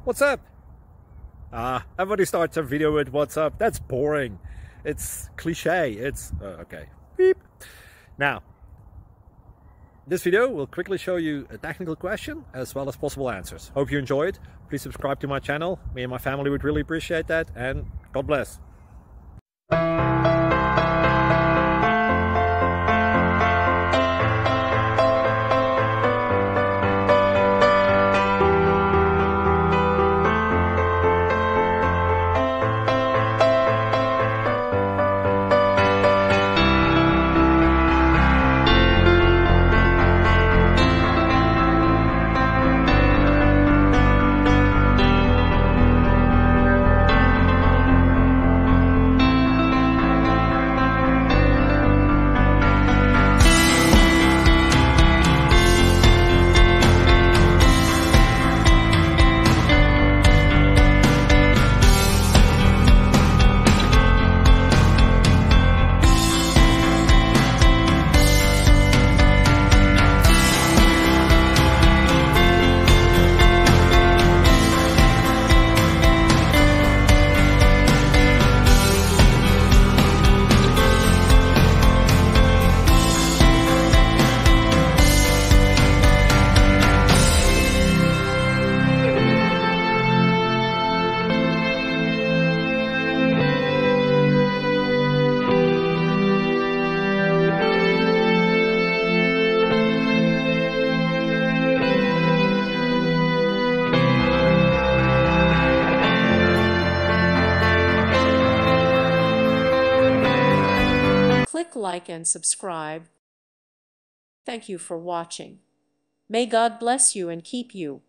What's up? Everybody starts a video with what's up. That's boring. It's cliche. It's okay. Beep. Now, this video will quickly show you a technical question as well as possible answers. Hope you enjoy it. Please subscribe to my channel. Me and my family would really appreciate that, and God bless. Click like and subscribe. Thank you for watching. May God bless you and keep you.